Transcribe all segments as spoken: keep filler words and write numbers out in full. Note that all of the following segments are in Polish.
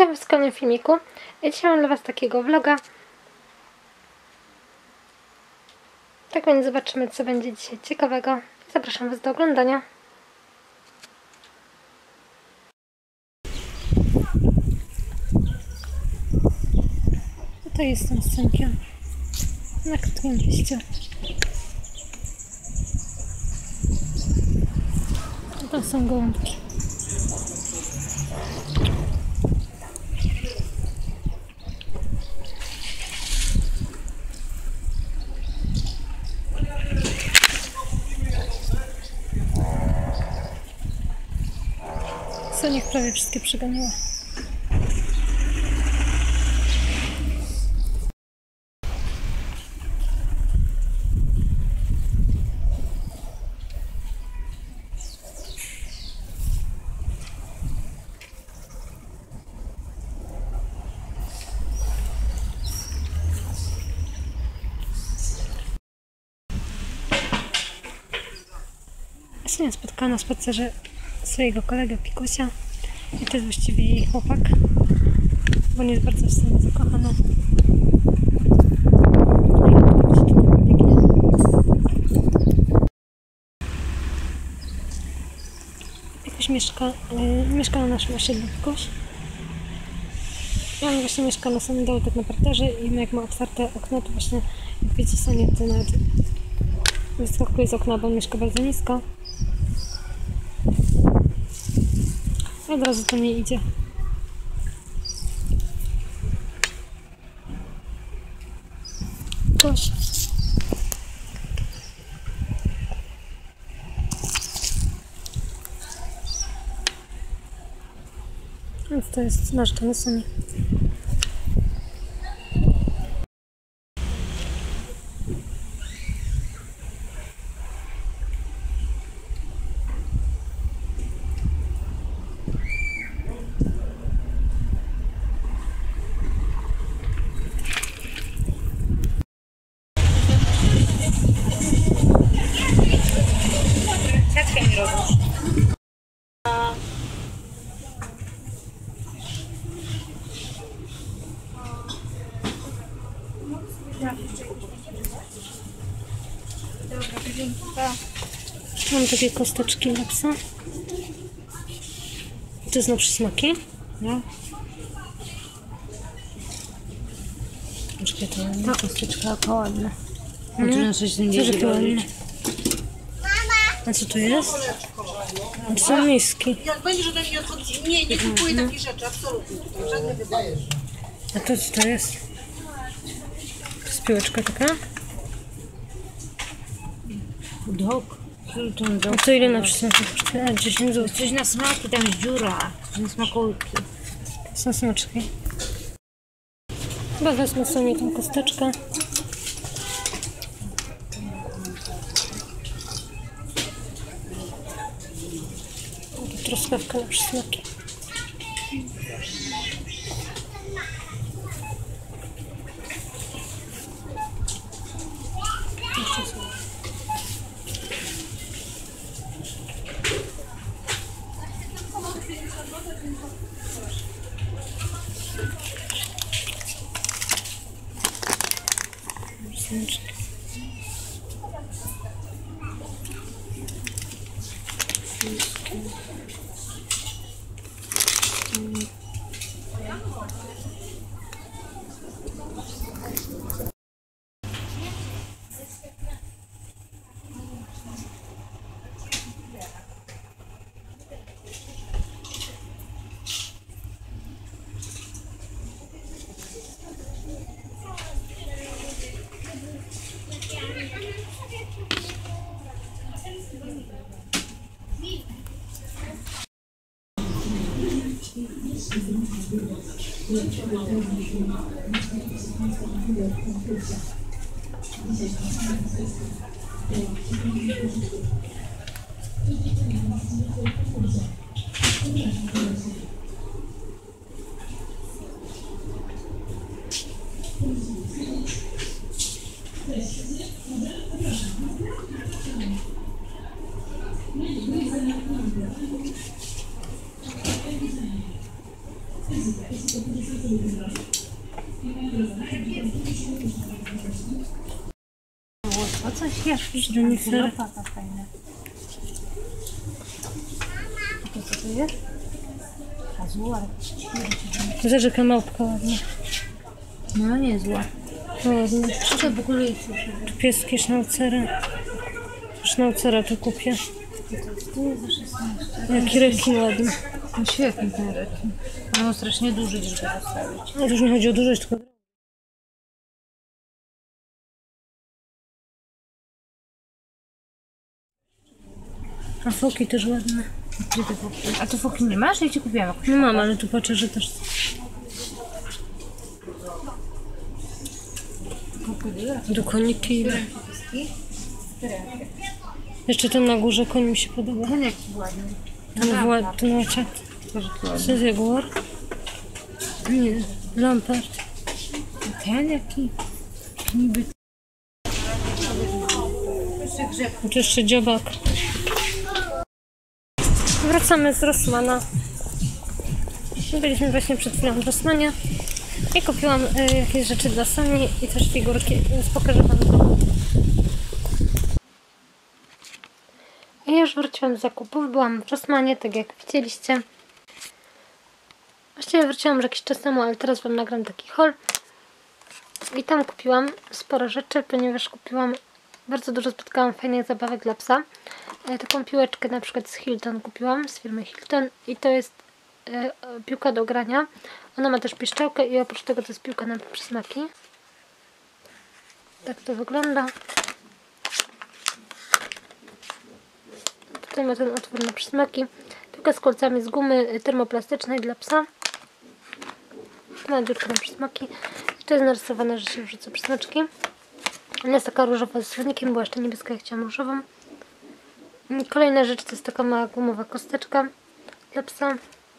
Witam w kolejnym filmiku. Dzisiaj mam dla Was takiego vloga. Tak więc zobaczymy, co będzie dzisiaj ciekawego. Zapraszam Was do oglądania. Tutaj jestem z synkiem na krótkim liściu. To są gołąbki. Soniek prawie wszystkie przeganiła. Sonia spotkała na spacerze swojego kolegę Pikusia i to jest właściwie jej chłopak, bo nie jest bardzo w sobie zakochana. Pikuś mieszka, yy, mieszka na naszym osiedlu Pikuś. I on właśnie mieszka na samym dole, tak na parterze, i jak ma otwarte okno, to właśnie jak wiecie Sonia, to nawet wyskakuje z okna, bo on mieszka bardzo nisko. I od razu to nie idzie. Coś. Więc to jest nasz Tennessee. Ciaczkę mi robisz. Mam takie kosteczki dla psa. To są przysmaki? No. Troszkę to ładna kosteczka, około ładna. Hmm? Coś z tym Co, że dzieje to robić. ładne? A co tu jest? To są miski. Jak będziesz ode mnie odchodzić, nie, nie kupuję takich rzeczy, absolutnie tutaj, żadne wybory. A to co to jest? To jest piłeczka taka? Dok. A to ile na przysmaki kosztuje? A, dziesięć złotych. Coś na smaki, tam jest dziura. Coś na smakołyki. To są smaczki. Chyba wezmę sobie tą kosteczkę. Truskawka na przysmaki. Jeszcze sobie. Przysmaczki. O coś jeszcze? Renifery. Lopata fajna. A to co to jest? Kazuar. Zobacz, jaka małpka ładna. No niezła. Ładna. Co to w ogóle jest? Tu pieski sznaucery. Sznaucera tu kupię. Tu jest za szesnaście. Jaki rekin ładny. No świetny ten rekin. On ma strasznie duży, żeby go postawić. Ale to już nie chodzi o dużość, tylko... A foki też ładne. Gdzie te foki? A tu foki nie masz? Ja ci kupiłam jakąś. No mam, ale tu patrzę, że też... Do koniki. Jeszcze ten na górze koń mi się podoba. Ten jaki ładny. Ten wład, ten łaciat. Co jest jaguar? Nie, lampart. Ten jaki? Niby. Tu jeszcze dziobak. Wracamy z Rossmana. Byliśmy właśnie przed chwilą w Rossmanie i kupiłam y, jakieś rzeczy dla Soni i też figurki, więc pokażę wam to. I już wróciłam z zakupów, byłam w Rossmanie, tak jak widzieliście. Właściwie wróciłam już jakiś czas temu, ale teraz wam nagram taki haul. I tam kupiłam sporo rzeczy, ponieważ kupiłam bardzo dużo, spotkałam fajnych zabawek dla psa. E, taką piłeczkę na przykład z Hilton kupiłam, z firmy Hilton i to jest e, piłka do grania. Ona ma też piszczałkę i oprócz tego to jest piłka na przysmaki. Tak to wygląda. Tutaj ma ten otwór na przysmaki. Piłka z kolcami z gumy termoplastycznej dla psa. Tu ma dziurkę na przysmaki. I to jest narysowane, że się wrzuca przysmaczki. Ona jest taka różowa z słonikiem, była jeszcze niebieska, ja chciałam różową. I kolejna rzecz to jest taka mała gumowa kosteczka dla psa.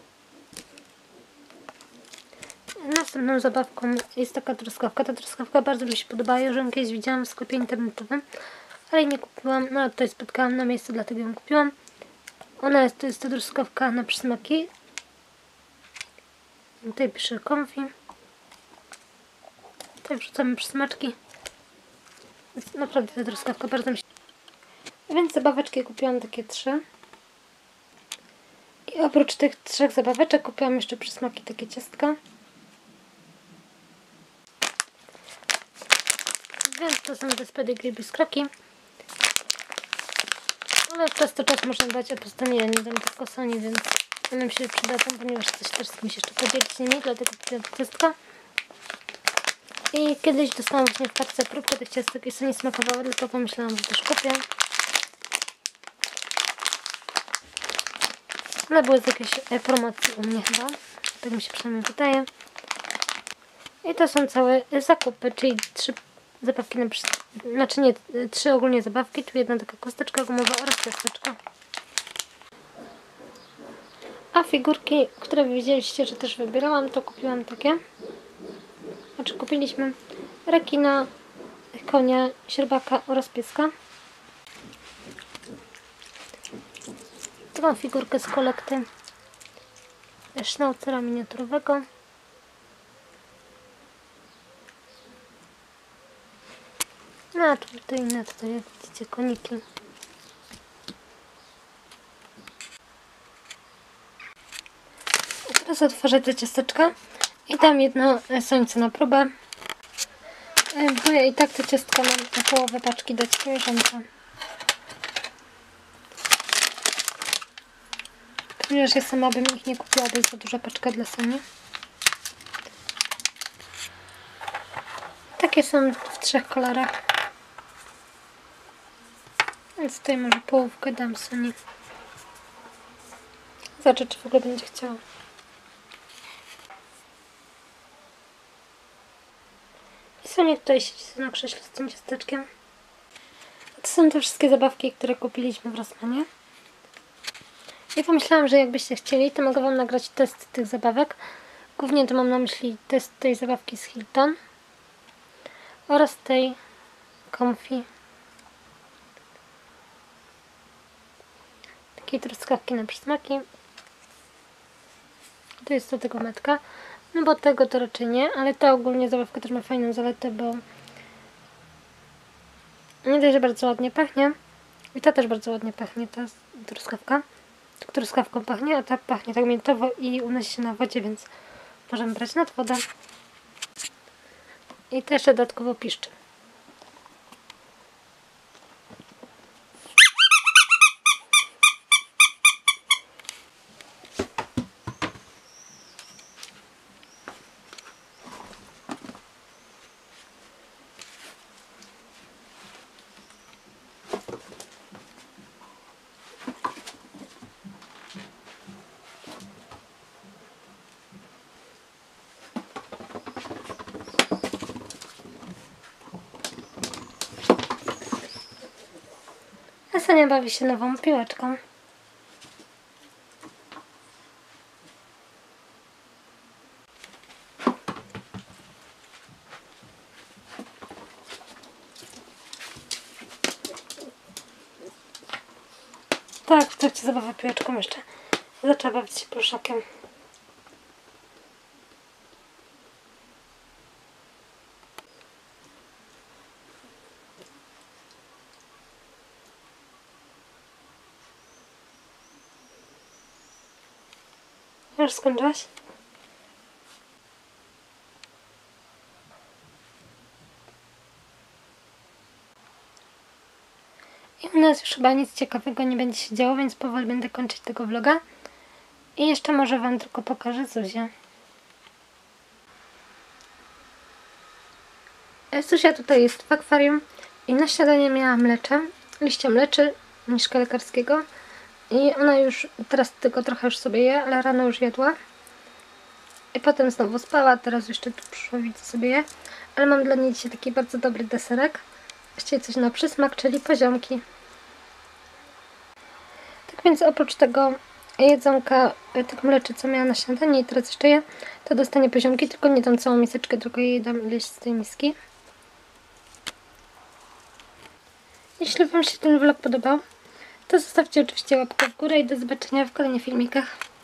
Następną zabawką jest taka truskawka. Ta truskawka bardzo mi się podoba, już ją kiedyś widziałam w sklepie internetowym, ale jej nie kupiłam. No a tutaj spotkałam na miejscu, dlatego ją kupiłam. Ona jest, to jest ta truskawka na przysmaki. Tutaj pisze Comfy. Tutaj wrzucamy przysmaczki. Więc naprawdę ta truskawka bardzo mi się... Więc zabaweczki kupiłam takie trzy. I oprócz tych trzech zabaweczek kupiłam jeszcze przysmaki, takie ciastka. Więc to są te z pedigree biskroki. Ale czas to czas można dać, a po prostu nie, ja nie dam tylko Soni, więc one mi się przydadzą, ponieważ coś też z kimś jeszcze podzielić z nimi, dlatego kupiłam to ciastka. I kiedyś dostałam właśnie w paczce próbkę tych ciastek i Soni smakowały, tylko pomyślałam, że też kupię. Ale były z jakiejś e, promocji u mnie chyba, tak mi się przynajmniej wydaje. I to są całe zakupy, czyli trzy zabawki na przykład, znaczy nie, trzy ogólnie zabawki, tu jedna taka kosteczka gumowa oraz ciasteczka. A figurki, które widzieliście, że też wybierałam, to kupiłam takie. Znaczy kupiliśmy rekina, konia, sierbaka oraz pieska. Taką figurkę z kolekty sznaucera miniaturowego. No a tutaj inne, tutaj jak widzicie koniki. I teraz otworzę te ciasteczka i dam jedno Sońce na próbę. Bo ja i tak te ciastka mam na połowę paczki dać koleżance. Ponieważ ja sama bym ich nie kupiła, to jest za duża paczka dla Soni. Takie są w trzech kolorach. Więc tutaj może połówkę dam Soni. Zobaczę, czy w ogóle będzie chciała. I Sonia tutaj siedzi na krześle z tym ciasteczkiem. To są te wszystkie zabawki, które kupiliśmy w Rossmanie. I pomyślałam, że jakbyście chcieli, to mogę wam nagrać test tych zabawek. Głównie to mam na myśli test tej zabawki z Hilton oraz tej Comfy. Takiej truskawki na przysmaki. To jest do tego metka. No bo tego to raczej nie, ale ta ogólnie zabawka też ma fajną zaletę, bo nie dość, że bardzo ładnie pachnie. I ta też bardzo ładnie pachnie, ta truskawka. To truskawką pachnie, a ta pachnie tak miętowo i unosi się na wodzie, więc możemy brać nad wodę. I też dodatkowo piszczy. A Sania bawi się nową piłeczką. Tak, w trakcie zabawy piłeczką jeszcze zaczęła bawić się pluszakiem. Już skończyłaś? I u nas już chyba nic ciekawego nie będzie się działo, więc powoli będę kończyć tego vloga. I jeszcze może Wam tylko pokażę Zuzię. Zuzia tutaj jest w akwarium i na śniadanie miała mlecze, liścia mleczy, mniszka lekarskiego. I ona już, teraz tego trochę już sobie je, ale rano już jadła. I potem znowu spała, teraz jeszcze tu przyszło, widzę sobie je. Ale mam dla niej dzisiaj taki bardzo dobry deserek. Właściwie coś na przysmak, czyli poziomki. Tak więc oprócz tego jedzonka, tych mleczy, co miała na śniadanie i teraz jeszcze je, to dostanie poziomki, tylko nie tą całą miseczkę, tylko jej dam ileś z tej miski. Jeśli Wam się ten vlog podobał, to zostawcie oczywiście łapkę w górę i do zobaczenia w kolejnych filmikach.